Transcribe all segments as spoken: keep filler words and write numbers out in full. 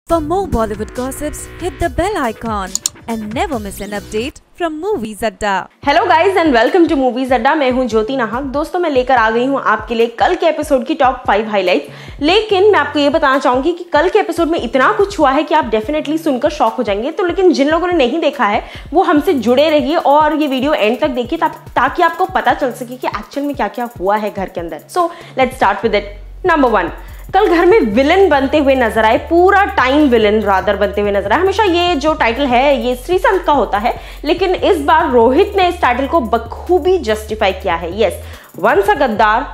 For more Bollywood gossips, hit the bell icon and never miss an update from Movies Adda. Hello guys and welcome to Movies Adda. मैं हूं ज्योति नाहक। दोस्तों, मैं लेकर आ गई हूं आपके लिए कल के एपिसोड की टॉप फाइव हाइलाइट्स। लेकिन मैं आपको ये बताना चाहूंगी कि कल के एपिसोड में इतना कुछ हुआ है कि आप डेफिनेटली सुनकर शॉक हो जाएंगे। तो लेकिन जिन लोगों ने नहीं देखा है वो हमसे जुड़े रहिए और ये वीडियो एंड तक देखिए ता, ताकि आपको पता चल सके कि एक्चुअल में क्या क्या हुआ है घर के अंदर। So let's start with it. Number one, कल घर में विलन बनते हुए नजर आए, पूरा टाइम विलन रादर बनते हुए नजर आए। हमेश्ा ये जो टाइटल है ये श्रीसंत का होता है, लेकिन इस बार रोहित ने इस टाइटल को बखूबी जस्टिफाई किया है। यस, वंस अ गद्दार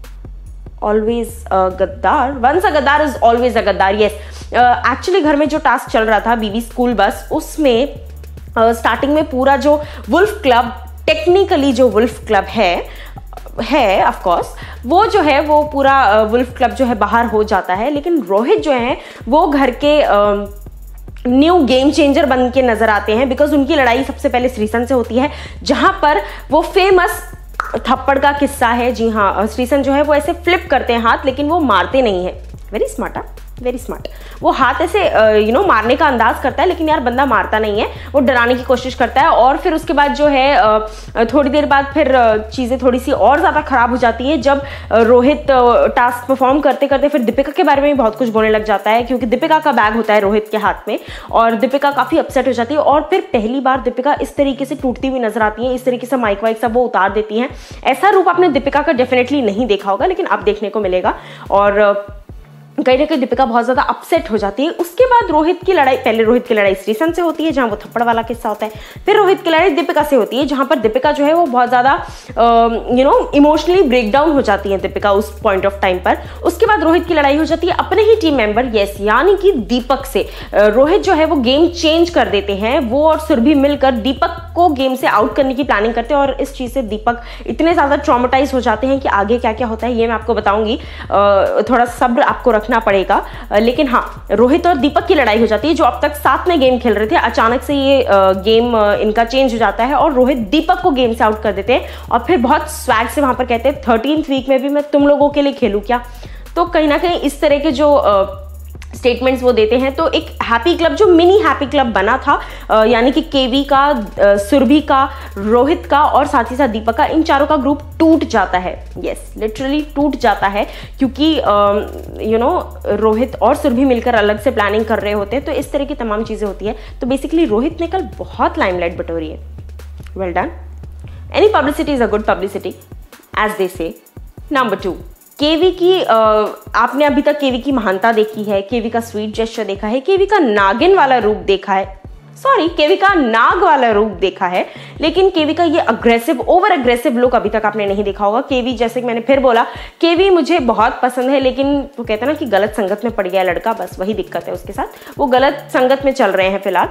ऑलवेज अ गद्दार, वंस अ गद्दार इज ऑलवेज अ गद्दार। यस, एक्चुअली घर में जो टास्क चल रहा था बीबी स्कूल बस, उसमें स्टार्टिंग uh, में पूरा जो वुल्फ क्लब, टेक्निकली जो वुल्फ क्लब है है ऑफ कोर्स, वो जो है वो पूरा वुल्फ क्लब जो है बाहर हो जाता है। लेकिन रोहित जो है वो घर के न्यू गेम चेंजर बन के नजर आते हैं, बिकॉज उनकी लड़ाई सबसे पहले श्रीसंत से होती है, जहां पर वो फेमस थप्पड़ का किस्सा है। जी हाँ, श्रीसंत जो है वो ऐसे फ्लिप करते हैं हाथ, लेकिन वो मारते नहीं है। Very smart, very smart. वो हाथ ऐसे यू नो मारने का अंदाज करता है, लेकिन यार बंदा मारता नहीं है, वो डराने की कोशिश करता है। और फिर उसके बाद जो है थोड़ी देर बाद फिर चीज़ें थोड़ी सी और ज़्यादा ख़राब हो जाती हैं, जब रोहित टास्क परफॉर्म करते करते फिर दीपिका के बारे में भी बहुत कुछ बोलने लग जाता है, क्योंकि दीपिका का बैग होता है रोहित के हाथ में और दीपिका काफ़ी अपसेट हो जाती है। और फिर पहली बार दीपिका इस तरीके से टूटती हुई नजर आती है, इस तरीके से माइक वाइक सब वो उतार देती हैं। ऐसा रूप आपने दीपिका का डेफिनेटली नहीं देखा होगा, लेकिन अब देखने को मिलेगा। और कहीं ना कहीं दीपिका बहुत ज्यादा अपसेट हो जाती है। उसके बाद रोहित की लड़ाई, पहले रोहित की लड़ाई श्रीसंत से होती है जहां वो थप्पड़ वाला किस्सा होता है, फिर रोहित की लड़ाई दीपिका से होती है, जहां पर दीपिका जो है वो बहुत ज्यादा you know emotionally break down हो जाती है दीपिका उस पॉइंट ऑफ टाइम पर। उसके बाद रोहित की लड़ाई हो जाती है अपने ही टीम मेंबर, यस, यानी कि दीपक से। रोहित जो है वो गेम चेंज कर देते हैं, वो और सुरभि मिलकर दीपक को गेम से आउट करने की प्लानिंग करते हैं। और इस चीज से दीपक इतने ज्यादा ट्रॉमेटाइज हो जाते हैं कि आगे क्या क्या होता है ये मैं आपको बताऊंगी। थोड़ा सब्र आपको रखना पड़ेगा। लेकिन हाँ, रोहित और दीपक की लड़ाई हो जाती है, जो अब तक साथ में गेम खेल रहे थे। अचानक से ये गेम इनका चेंज हो जाता है और रोहित दीपक को गेम से आउट कर देते हैं। और फिर बहुत स्वैग से वहां पर कहते हैं, थर्टीन्थ वीक में भी मैं तुम लोगों के लिए खेलूं क्या। तो कहीं ना कहीं इस तरह के जो स्टेटमेंट्स वो देते हैं, तो एक हैप्पी क्लब, जो मिनी हैप्पी क्लब बना था, यानी कि केवी का, सुरभि का, रोहित का और साथ ही साथ दीपक का, इन चारों का ग्रुप टूट जाता है। यस, लिटरली टूट जाता है, क्योंकि यू नो रोहित और सुरभि मिलकर अलग से प्लानिंग कर रहे होते हैं। तो इस तरह की तमाम चीज़ें होती है। तो बेसिकली रोहित ने कल बहुत लाइमलाइट बटोरी है। Well done. Any publicity is a good publicity, as they say. Number to, केवी की आ, आपने अभी तक केवी की महानता देखी है, केवी का स्वीट जेस्चर देखा है, केवी का नागिन वाला रूप देखा है, सॉरी केवी का नाग वाला रूप देखा है, लेकिन केवी का ये अग्रेसिव, ओवर अग्रेसिव लुक अभी तक आपने नहीं देखा होगा। केवी, जैसे कि मैंने फिर बोला, केवी मुझे बहुत पसंद है, लेकिन वो कहते हैं ना कि गलत संगत में पड़ गया लड़का, बस वही दिक्कत है उसके साथ। वो गलत संगत में चल रहे हैं फिलहाल।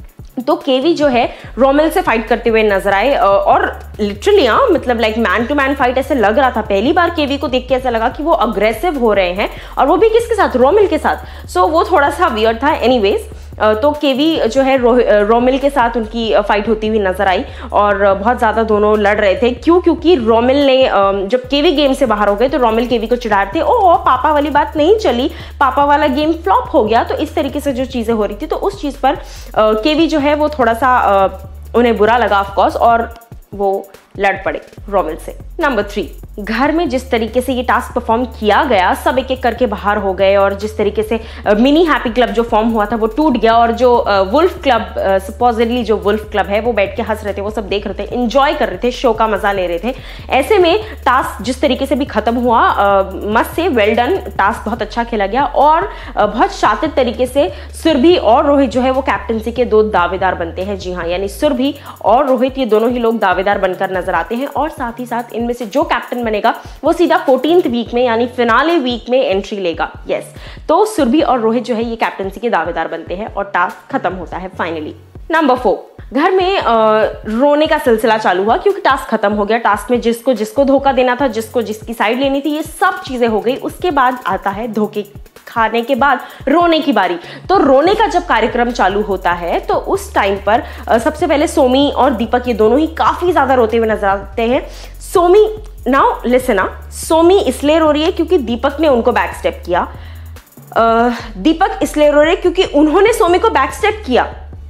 तो केवी जो है रोमिल से फाइट करते हुए नजर आए, और लिटरली हाँ, मतलब like man to man fight ऐसे लग रहा था। पहली बार केवी को देख के ऐसा लगा कि वो अग्रेसिव हो रहे हैं, और वो भी किसके साथ, रोमिल के साथ। सो so, वो थोड़ा सा वियर्ड था। एनीवेज, तो केवी जो है रो, रोमिल के साथ उनकी फाइट होती हुई नजर आई, और बहुत ज़्यादा दोनों लड़ रहे थे। क्यों? क्योंकि रोमिल ने, जब केवी गेम से बाहर हो गए तो रोमिल केवी को चिढ़ाते, ओ पापा वाली बात नहीं चली, पापा वाला गेम फ्लॉप हो गया। तो इस तरीके से जो चीज़ें हो रही थी, तो उस चीज़ पर केवी जो है वो थोड़ा सा उन्हें बुरा लगा ऑफकोर्स, और वो लड़ पड़े रोमिल से। नंबर थ्री, घर में जिस तरीके से ये टास्क परफॉर्म किया गया, सब एक एक करके बाहर हो गए, और जिस तरीके से मिनी हैप्पी क्लब जो फॉर्म हुआ था वो टूट गया, और जो वुल्फ क्लब, सपोजिटली जो वुल्फ क्लब है, वो बैठ के हंस रहे थे, वो सब देख रहे थे, एंजॉय कर रहे थे, शो का मजा ले रहे थे। ऐसे में टास्क जिस तरीके से भी खत्म हुआ, मस्त से, वेल डन, टास्क बहुत अच्छा खेला गया, और बहुत शातिर तरीके से सुरभि और रोहित जो है वो कैप्टनसी के दो दावेदार बनते हैं। जी हाँ, यानी सुरभि और रोहित, ये दोनों ही लोग दावेदार बनकर नजर आते हैं। और साथ ही साथ इनमें से जो कैप्टन बनेगा वो सीधा फोर्टीन्थ वीक में, यानी फिनाले वीक में एंट्री लेगा। यस, तो सुरभि और रोहित जो है ये कैप्टनसी के दावेदार बनते हैं, और टास्क खत्म होता है फाइनली। नंबर फोर, घर में आ, रोने का सिलसिला चालू हुआ, क्योंकि टास्क खत्म हो गया। टास्क में जिसको जिसको धोखा देना था, जिसको जिसकी साइड लेनी थी, ये सब चीजें हो गई। उसके बाद आता है धोखे खाने के बाद रोने की बारी। तो रोने का जब कार्यक्रम चालू होता है, तो उस टाइम पर सबसे पहले सोमी और दीपक ये दोनों ही काफी ज्यादा रोते हुए नजर आते हैं। सोमी, नाउ लिसन, सोमी इसलिए रो रही है क्योंकि दीपक ने उनको बैक स्टेप किया। दीपक इसलिए रो रहे क्योंकि उन्होंने सोमी को बैकस्टेप किया।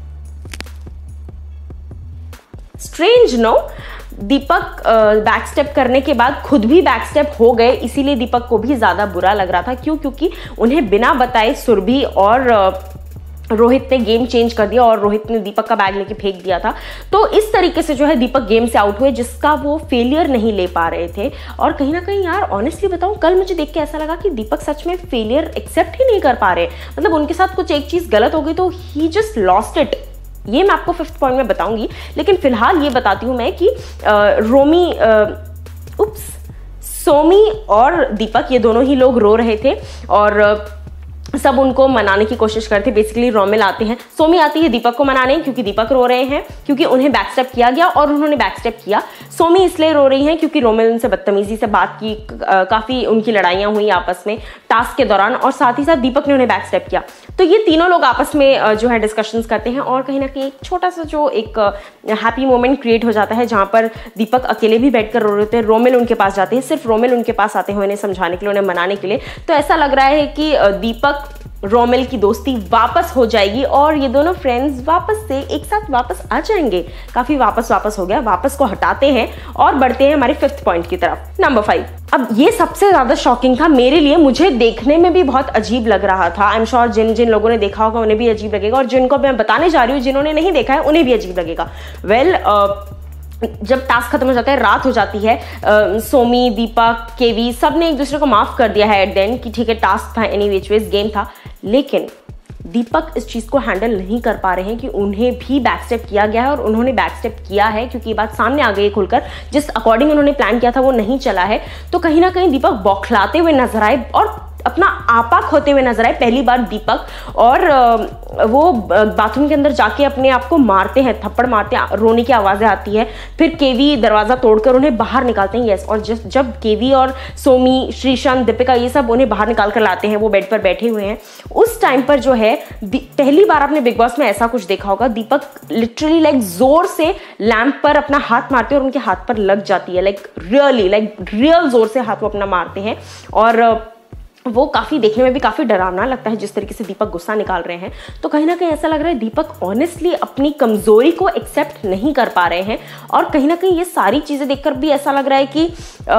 स्ट्रेंज नो, दीपक बैकस्टेप करने के बाद खुद भी बैकस्टेप हो गए, इसीलिए दीपक को भी ज्यादा बुरा लग रहा था। क्यों? क्योंकि उन्हें बिना बताए सुरभि और रोहित ने गेम चेंज कर दिया और रोहित ने दीपक का बैग लेके फेंक दिया था। तो इस तरीके से जो है दीपक गेम से आउट हुए, जिसका वो फेलियर नहीं ले पा रहे थे। और कहीं ना कहीं यार ऑनेस्टली बताऊं, कल मुझे देख के ऐसा लगा कि दीपक सच में फेलियर एक्सेप्ट ही नहीं कर पा रहे। मतलब उनके साथ कुछ एक चीज गलत हो गई तो ही जस्ट लॉस्ट इट। ये मैं आपको फिफ्थ पॉइंट में बताऊंगी, लेकिन फिलहाल ये बताती हूं मैं कि आ, रोमी उप्स सोमी और दीपक ये दोनों ही लोग रो रहे थे और सब उनको मनाने की कोशिश करते। बेसिकली रोमिल आते हैं, सोमी आती है दीपक को मनाने, क्योंकि दीपक रो रहे हैं क्योंकि उन्हें बैकस्टेप किया गया और उन्होंने बैकस्टेप किया। सोमी इसलिए रो रही हैं क्योंकि रोमिल उनसे बदतमीजी से बात की, काफी उनकी लड़ाइयां हुई आपस में टास्क के दौरान, और साथ ही साथ दीपक ने उन्हें बैकस्टेप किया। तो ये तीनों लोग आपस में जो है डिस्कशंस करते हैं और कहीं ना कहीं एक छोटा सा जो एक हैप्पी मोमेंट क्रिएट हो जाता है, जहां पर दीपक अकेले भी बैठकर रो रहे थे। रोमिल उनके पास जाते हैं, सिर्फ रोमिल उनके पास आते हैं उन्हें समझाने के लिए, उन्हें मनाने के लिए। तो ऐसा लग रहा है कि दीपक रोमिल की दोस्ती वापस हो जाएगी और ये दोनों फ्रेंड्स वापस से एक साथ वापस आ जाएंगे। काफी वापस वापस हो गया, वापस को हटाते हैं और बढ़ते हैं हमारे फिफ्थ पॉइंट की तरफ, नंबर फाइव। अब ये सबसे ज्यादा शॉकिंग था मेरे लिए, मुझे देखने में भी बहुत अजीब लग रहा था। आई एम श्योर जिन जिन लोगों ने देखा होगा उन्हें भी अजीब लगेगा, और जिनको मैं बताने जा रही हूँ जिन्होंने नहीं देखा है उन्हें भी अजीब लगेगा। वेल well, uh, जब टास्क खत्म हो जाता है, रात हो जाती है, आ, सोमी, दीपक, केवी सब ने एक दूसरे को माफ कर दिया है एट द एंड कि ठीक है टास्क था, एनी व्हिच वेज गेम था। लेकिन दीपक इस चीज को हैंडल नहीं कर पा रहे हैं कि उन्हें भी बैकस्टेप किया गया है और उन्होंने बैकस्टेप किया है, क्योंकि ये बात सामने आ गई है खुलकर। जिस अकॉर्डिंग उन्होंने प्लान किया था वो नहीं चला है। तो कहीं ना कहीं दीपक बौखलाते हुए नजर आए और अपना आपा खोते हुए नजर आए पहली बार दीपक, और वो बाथरूम के अंदर जाके अपने आप को मारते हैं, थप्पड़ मारते हैं, रोने की आवाजें आती है। फिर केवी दरवाजा तोड़कर उन्हें बाहर निकालते हैं। यस, और जब केवी और सोमी, श्रीशांत, दीपिका ये सब उन्हें बाहर निकाल कर लाते हैं, वो बेड पर बैठे हुए हैं, उस टाइम पर जो है पहली बार आपने बिग बॉस में ऐसा कुछ देखा होगा, दीपक लिटरली लाइक जोर से लैंप पर अपना हाथ मारते हैं और उनके हाथ पर लग जाती है, लाइक रियली लाइक रियल जोर से हाथ वो अपना मारते हैं। और वो काफ़ी देखने में भी काफ़ी डरावना लगता है जिस तरीके से दीपक गुस्सा निकाल रहे हैं। तो कहीं ना कहीं ऐसा लग रहा है दीपक ऑनेस्टली अपनी कमजोरी को एक्सेप्ट नहीं कर पा रहे हैं। और कहीं ना कहीं ये सारी चीज़ें देखकर भी ऐसा लग रहा है कि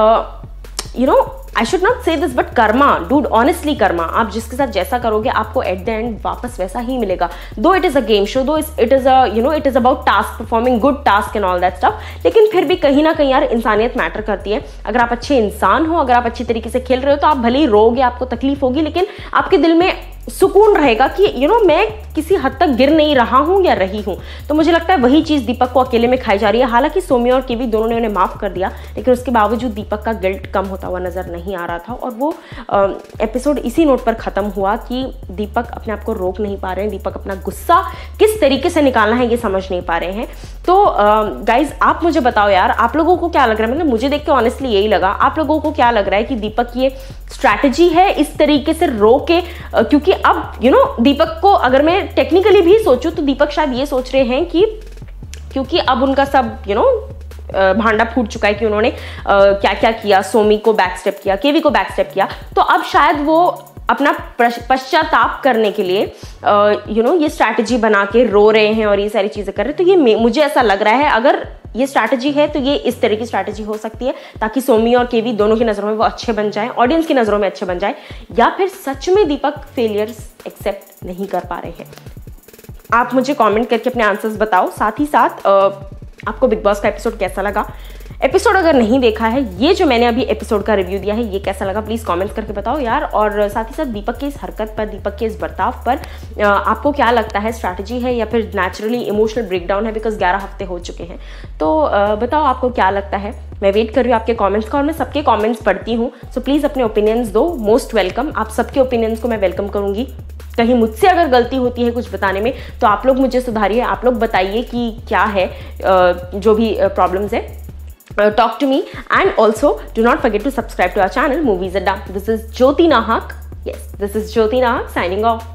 you know I should not say this but karma dude, honestly karma. आप जिसके साथ जैसा करोगे आपको एट द एंड वापस वैसा ही मिलेगा। Though it is a game show, though it is a you know it is about task, performing good task and all that stuff, लेकिन फिर भी कहीं ना कहीं यार इंसानियत मैटर करती है। अगर आप अच्छे इंसान हो, अगर आप अच्छी तरीके से खेल रहे हो, तो आप भले ही रोगे, आपको तकलीफ होगी, लेकिन आपके दिल में सुकून रहेगा कि यू नो मैं किसी हद तक गिर नहीं रहा हूं या रही हूं। तो मुझे लगता है वही चीज दीपक को अकेले में खाई जा रही है। हालांकि सोमी और केवी दोनों ने उन्हें माफ कर दिया, लेकिन उसके बावजूद दीपक का गिल्ट कम होता हुआ नजर नहीं आ रहा था। और वो एपिसोड इसी नोट पर खत्म हुआ कि दीपक अपने आप को रोक नहीं पा रहे हैं, दीपक अपना गुस्सा किस तरीके से निकालना है ये समझ नहीं पा रहे हैं। तो गाइज uh, आप मुझे बताओ यार, आप लोगों को क्या लग रहा है? मतलब मुझे देख के ऑनेस्टली यही लगा। आप लोगों को क्या लग रहा है कि दीपक ये स्ट्रैटेजी है इस तरीके से रो के? uh, क्योंकि अब you you know know, Deepak को अगर मैं टेक्निकली भी सोचूं तो दीपक शायद ये सोच रहे हैं कि क्योंकि अब उनका सब यू नो भांडा फूट चुका है कि उन्होंने uh, क्या क्या किया, सोमी को बैकस्टेप किया, केवी को बैकस्टेप किया, तो अब शायद वो अपना पश्चाताप करने के लिए यू नो ये स्ट्रैटेजी बना के रो रहे हैं और ये सारी चीजें कर रहे हैं। तो ये मुझे ऐसा लग रहा है अगर ये स्ट्रैटेजी है तो ये इस तरह की स्ट्रैटेजी हो सकती है ताकि सोमी और केवी दोनों की नजरों में वो अच्छे बन जाएं, ऑडियंस की नजरों में अच्छे बन जाएं, या फिर सच में दीपक फेलियर्स एक्सेप्ट नहीं कर पा रहे हैं। आप मुझे कमेंट करके अपने आंसर्स बताओ। साथ ही साथ आपको बिग बॉस का एपिसोड कैसा लगा? एपिसोड अगर नहीं देखा है, ये जो मैंने अभी एपिसोड का रिव्यू दिया है ये कैसा लगा प्लीज़ कमेंट्स करके बताओ यार। और साथ ही साथ दीपक के इस हरकत पर, दीपक के इस बर्ताव पर आपको क्या लगता है? स्ट्रैटेजी है या फिर नेचुरली इमोशनल ब्रेकडाउन है? बिकॉज ग्यारह हफ्ते हो चुके हैं, तो बताओ आपको क्या लगता है। मैं वेट कर रही हूँ आपके कमेंट्स का और मैं सबके कमेंट्स पढ़ती हूँ, सो प्लीज़ अपने ओपिनियंस दो, मोस्ट वेलकम। आप सबके ओपिनियंस को मैं वेलकम करूँगी। कहीं मुझसे अगर गलती होती है कुछ बताने में तो आप लोग मुझे सुधारिए, आप लोग बताइए कि क्या है जो भी प्रॉब्लम्स है। Uh, talk to me, and also do not forget to subscribe to our channel Movies Adda. This is Jyoti Nahak. Yes, this is Jyoti Nahak signing off.